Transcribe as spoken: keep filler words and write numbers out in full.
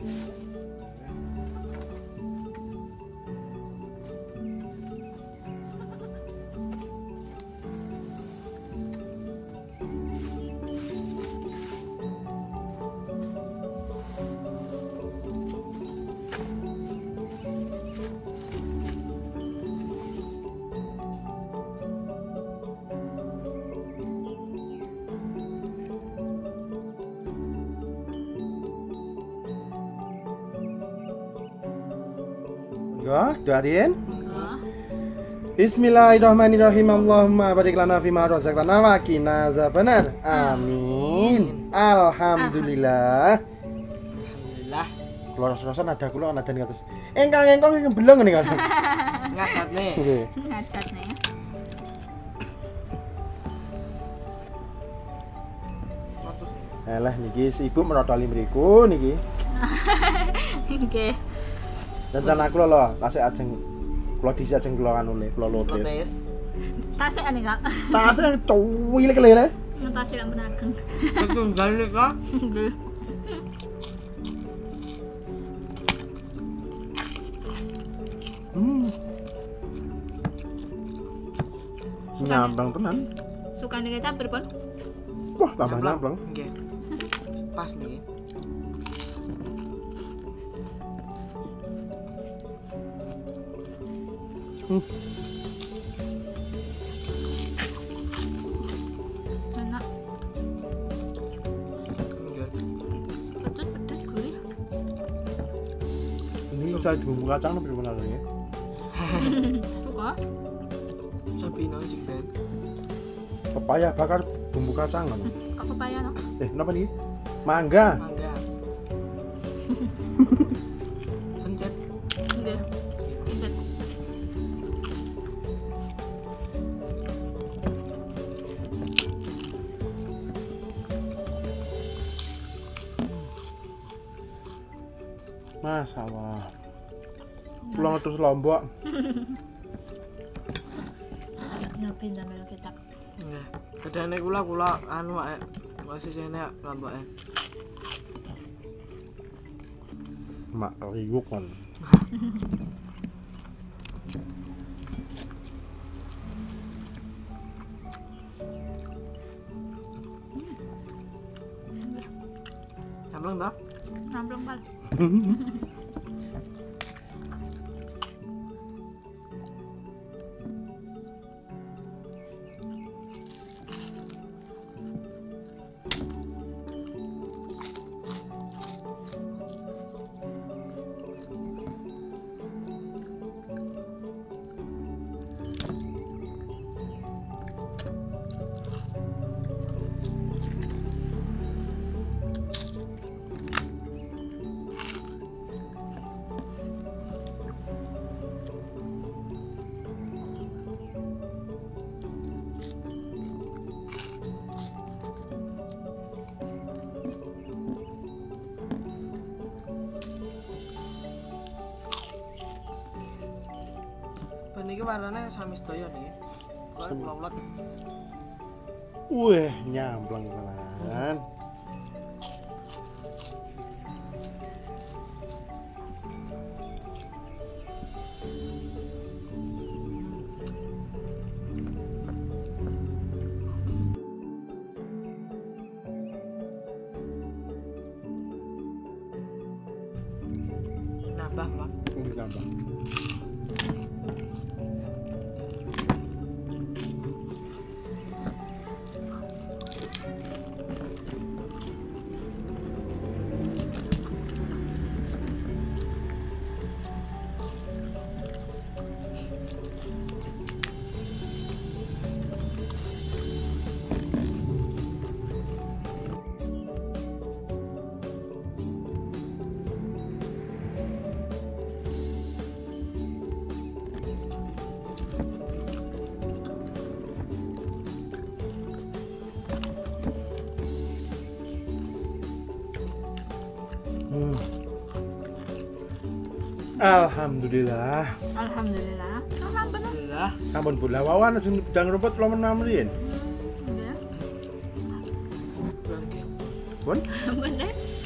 Enggak, doain. Bismillahirrahmanirrahim. Allahumma barik lana fima razaqtana wa qina azabannar. Amin. Alhamdulillah. Alhamdulillah. Kula rasa-rasa nada kula nada ning atas. Engkang engkang sing beleng ngene kan. Ngacat nih. Nggih. Ngacat nih. Alah niki si ibu merotoli mriku niki. Nggih. Rencana kula lho, tasik ajeng kula disi ajeng kula anu le, kula lotes. Lotes. Tasik ane Kak. Tasik cuwil kelene. Tasik lan menageng. Tunggal nih Kak. Nggih. Hmm. Nyambang tenan. Sukane kita berpon? Wah, tambah nyambang. Nggih. Pas nih. Hmm. Enak. Nggih. Pedes-pedes gurih. Ini bisa bumbu kacang tapi benar ya. Suka? Sabino jengben. Pepaya bakar bumbu kacang kan. Kok pepaya no? Eh, kenapa nih? Mangga. Mangga. Pencet. Nggih. Pencet. Masya Allah. Pulang terus Lombok. Nyobain sambil kita. Nggih. Kedane kula kula anu ae. Masih sene lamboke. Mak riuk kan. Sampleng ta? Sampleng pal. Ben iki warnane sami sedaya nih. Kula kula-kula. Wih, nyampleng tenan. Nambah kula. Ini nambah. Hmm. Alhamdulillah. Alhamdulillah. Oh, ampun. Alhamdulillah. Ampun bola wawan sing bedang rumput kula menam riyen. Nggih. Bangke. Pun Bener.